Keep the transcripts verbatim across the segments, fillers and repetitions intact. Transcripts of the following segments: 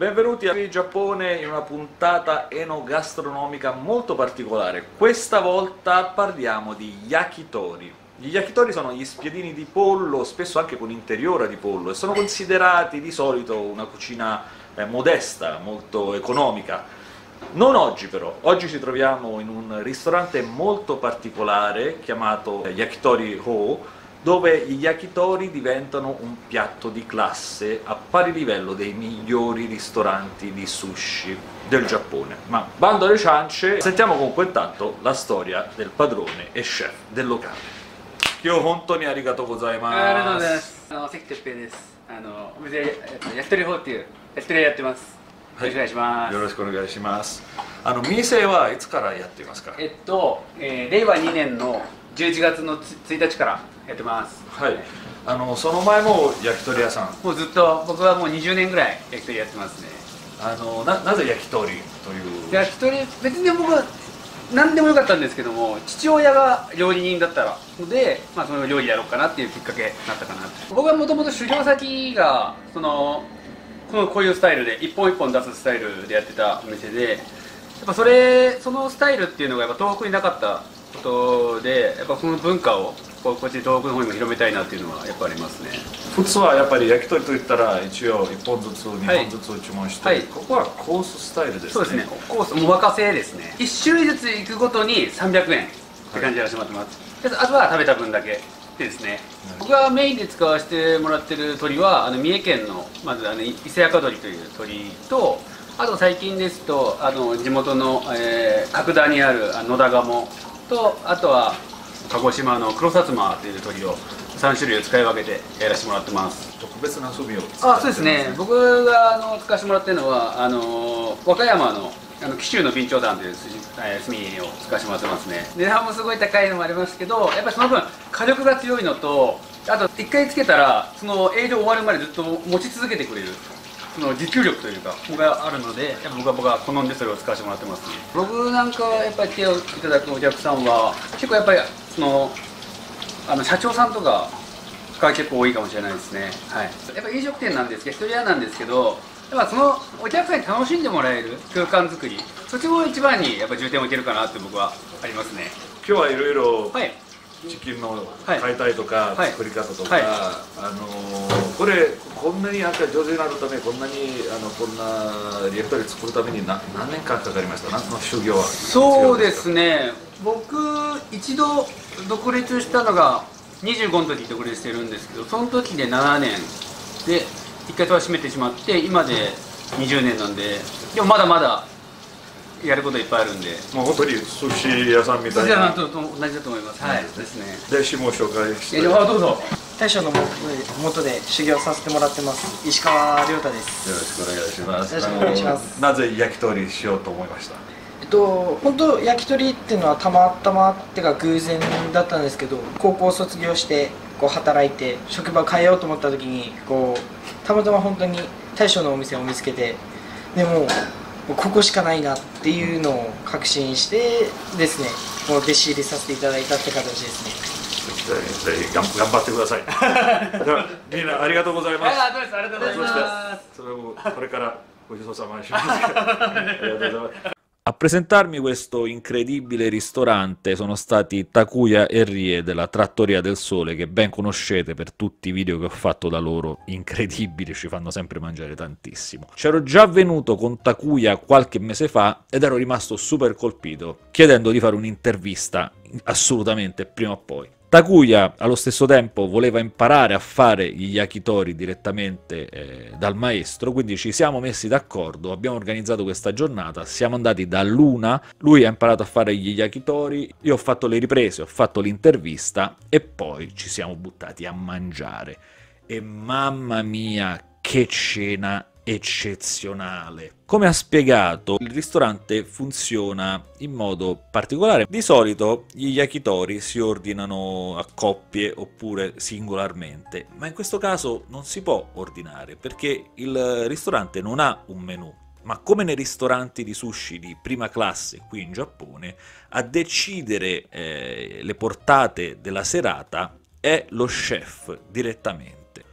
Benvenuti a Giappone in una puntata enogastronomica molto particolare. Questa volta parliamo di yakitori. Gli yakitori sono gli spiedini di pollo, spesso anche con interiora di pollo, e sono considerati di solito una cucina eh, modesta, molto economica. Non oggi però, oggi ci troviamo in un ristorante molto particolare chiamato Yakitori Ho, dove gli yakitori diventano un piatto di classe a pari livello dei migliori ristoranti di sushi del Giappone. Ma bando alle ciance, sentiamo comunque intanto la storia del padrone e chef del locale. Kyo hontou ni arigatou gozaimasu. ありがとうございます。あの関哲平です。あのお店えっと焼き鳥法っていう焼き鳥屋やってます。よろしくお願いします。 よろしくお願いします。あの店はいつからやっていますか？ えっと、えー、令和にねんのじゅういちがつのついたちからやってます。 はい。あのその前も焼き鳥屋さん。 もうずっと僕はもうにじゅうねんぐらい焼き鳥やってますね。 あの な, なぜ焼き鳥という焼き鳥別に僕は何でもよかったんですけども、父親が料理人だったので、まあ、その料理やろうかなっていうきっかけになったかな。僕はもともと修行先がそのこのこういうスタイルで一本一本出すスタイルでやってたお店で、やっぱそれそのスタイルっていうのがやっぱ東北になかったことで、やっぱその文化をこっち東北の方にも広めたいなっていうのはやっぱありますね。 普通はやっぱり焼き鳥といったら一応いっぽんずつにほんずつ注文して、はい、ここはコーススタイルですね。 そうですね、コースお任せですね。いち種類ずつ行くごとにさんびゃくえんって感じでやらせてもらってます、はい、あとは食べた分だけでですね、僕がメインで使わせてもらってる鳥はあの三重県のまずあの伊勢赤鳥という鳥と、あと最近ですとあの地元の、えー、角田にある野田鴨と、あとは鹿児島の黒薩摩という鳥をさん種類を使い分けてやらせてもらってます。 特別な炭を使ってますね。 あ、そうですね。僕があの使わせてもらってるのはあの和歌山のあの紀州の備長炭という炭を使わせてもらってますね。値段もすごい高いのもありますけど、やっぱりその分火力が強いのと、あといっかいつけたらその営業終わるまでずっと持ち続けてくれるその持久力というかがあるので、やっぱ僕は僕は好んでそれを使わせてもらってますね。僕なんかやっぱり手をいただくお客さんは結構やっぱりそのあの社長さんとかが結構多いかもしれないですね。はい、やっぱり飲食店なんですけど、一人屋なんですけど、やっぱそのお客さんに楽しんでもらえる空間作り、そっちも一番にやっぱ重点を置いてるかなって僕はありますね。 今日はいろいろ、 はい、 チキンの解体とか、はい、作り方とか、はい、あのー、これこんなになんか上手になるため、こんなにあのこんな焼き鳥作るために何何年間かかりました？夏の修行は。 そうですね、僕一度独立したのがにじゅうごの時に独立してるんですけど、その時でななねんでいっかい戸は閉めてしまって、今でにじゅうねんなんで、でもまだまだやることいっぱいあるんで、 もう本当に寿司屋さんみたいな。寿司屋さんと同じだと思います。はい、ですね。 弟子も紹介して。 あ、どうぞ。 大将の元で修行させてもらってます。石川亮太です。 よろしくお願いします。 よろしくお願いします。 なぜ焼き鳥しようと思いました？ えっと本当焼き鳥っていうのはたまたまってか偶然だったんですけど、高校卒業してこう働いて職場変えようと思った時にこうたまたま本当に大将のお店を見つけて、でもここしかないなっていうのを確信してですね、もう弟子入りさせていただいたって形ですね。 ぜひ頑張ってください。ではみんなありがとうございます。 ありがとうございます。 それもこれからごちそうさまにします。ありがとうございます。A presentarmi questo incredibile ristorante sono stati Takuya e Rie della Trattoria del Sole, che ben conoscete per tutti i video che ho fatto da loro, incredibili, ci fanno sempre mangiare tantissimo. C'ero già venuto con Takuya qualche mese fa ed ero rimasto super colpito, chiedendo di fare un'intervista assolutamente prima o poi. Takuya allo stesso tempo voleva imparare a fare gli yakitori direttamente eh, dal maestro, quindi ci siamo messi d'accordo, abbiamo organizzato questa giornata, siamo andati da Luna, lui ha imparato a fare gli yakitori, io ho fatto le riprese, ho fatto l'intervista e poi ci siamo buttati a mangiare. E mamma mia, che cena eccezionale! Come ha spiegato, il ristorante funziona in modo particolare. Di solito gli yakitori si ordinano a coppie oppure singolarmente, ma in questo caso non si può ordinare perché il ristorante non ha un menù. Ma come nei ristoranti di sushi di prima classe qui in Giappone, a decidere eh, le portate della serata è lo chef direttamente.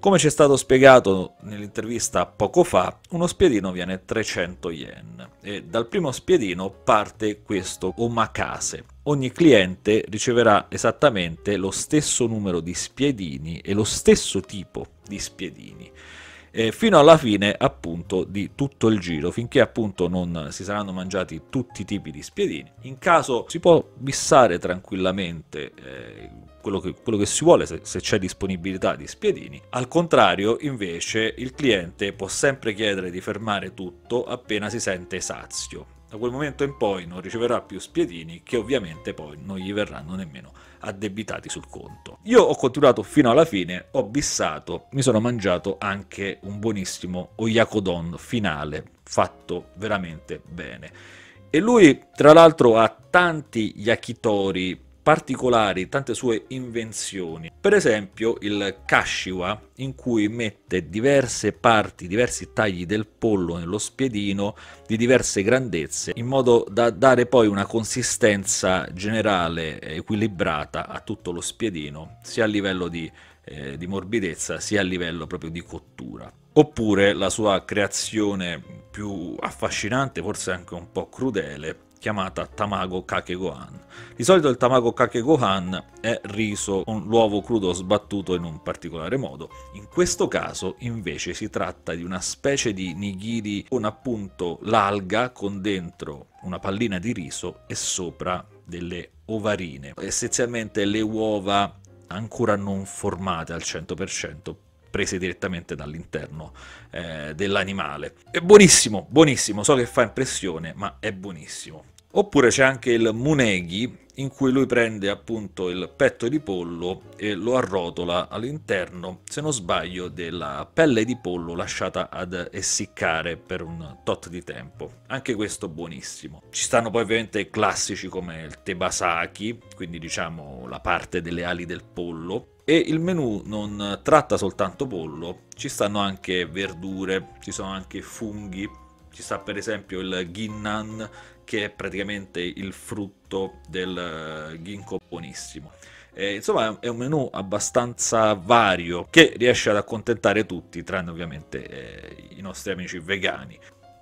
Come ci è stato spiegato nell'intervista poco fa, uno spiedino viene trecento yen e dal primo spiedino parte questo omakase. Ogni cliente riceverà esattamente lo stesso numero di spiedini e lo stesso tipo di spiedini, eh, fino alla fine appunto di tutto il giro, finché appunto non si saranno mangiati tutti i tipi di spiedini. In caso si può bissare tranquillamente eh, quello, che, quello che si vuole, se, se c'è disponibilità di spiedini. Al contrario, invece, il cliente può sempre chiedere di fermare tutto appena si sente sazio. Da quel momento in poi non riceverà più spiedini, che ovviamente poi non gli verranno nemmeno addebitati sul conto. Io ho continuato fino alla fine, ho bissato, mi sono mangiato anche un buonissimo oyakodon finale, fatto veramente bene. E lui, tra l'altro, ha tanti yakitori particolari, tante sue invenzioni. Per esempio il kashiwa, in cui mette diverse parti, diversi tagli del pollo nello spiedino di diverse grandezze, in modo da dare poi una consistenza generale equilibrata a tutto lo spiedino, sia a livello di, eh, di morbidezza, sia a livello proprio di cottura. Oppure la sua creazione più affascinante, forse anche un po' crudele, chiamata tamago kake gohan. Di solito il tamago kake gohan è riso con l'uovo crudo sbattuto in un particolare modo. In questo caso invece si tratta di una specie di nigiri con appunto l'alga con dentro una pallina di riso e sopra delle ovarine. Essenzialmente le uova ancora non formate al cento per cento, prese direttamente dall'interno eh, dell'animale. È buonissimo, buonissimo, so che fa impressione, ma è buonissimo. Oppure c'è anche il munegi, in cui lui prende appunto il petto di pollo e lo arrotola all'interno, se non sbaglio, della pelle di pollo lasciata ad essiccare per un tot di tempo. Anche questo buonissimo. Ci stanno poi ovviamente classici come il tebasaki, quindi diciamo la parte delle ali del pollo. E il menù non tratta soltanto pollo, ci stanno anche verdure, ci sono anche funghi, ci sta per esempio il ginnan, che è praticamente il frutto del ginkgo, buonissimo. E, insomma è un menù abbastanza vario che riesce ad accontentare tutti, tranne ovviamente eh, i nostri amici vegani.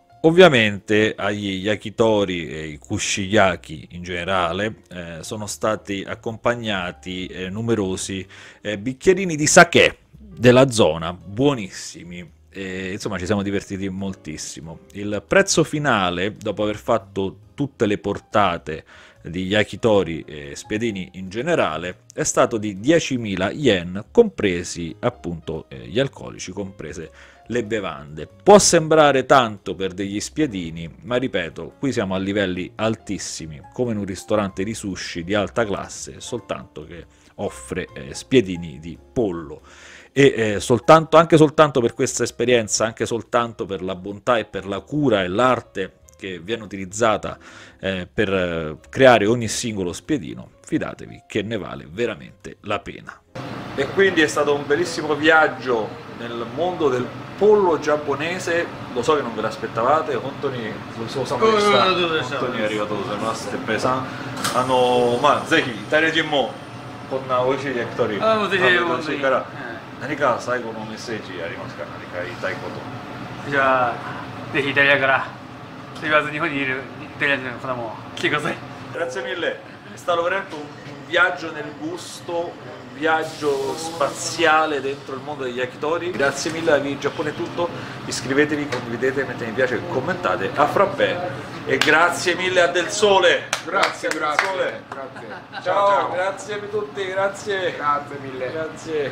Ovviamente agli yakitori e i kushiyaki in generale eh, sono stati accompagnati eh, numerosi eh, bicchierini di sake della zona, buonissimi. E, insomma ci siamo divertiti moltissimo. Il prezzo finale, dopo aver fatto tutte le portate di yakitori e spiedini in generale, è stato di diecimila yen, compresi appunto eh, gli alcolici, comprese le bevande. Può sembrare tanto per degli spiedini, ma ripeto, qui siamo a livelli altissimi, come in un ristorante di sushi di alta classe, soltanto che offre eh, spiedini di pollo. E eh, soltanto, anche soltanto per questa esperienza, anche soltanto per la bontà e per la cura e l'arte che viene utilizzata eh, per eh, creare ogni singolo spiedino, fidatevi che ne vale veramente la pena. E quindi è stato un bellissimo viaggio nel mondo del pollo giapponese. Lo so che non ve l'aspettavate, 本当にごちそうさまでした。本当にありがとうございます。てっぺいさん、あのまあぜひイタリア人もこんな美味しい焼き鳥食べてほしいから、何か最後のメッセージありますか？何か言いたいこと。 じゃあぜひイタリアから言わず日本にいるイタリア人の方も来てください。 Grazie mille, è stato veramente un, un viaggio nel gusto, un viaggio spaziale dentro il mondo degli yakitori. Grazie mille a Vi Giappone è tutto, iscrivetevi, condividete, mettete mi piace, commentate, a frappè e grazie mille a Del Sole. Grazie, grazie, Sole. grazie. Ciao, Ciao, ciao. Grazie a tutti, grazie. Grazie mille. Grazie.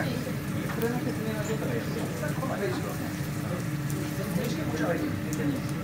E...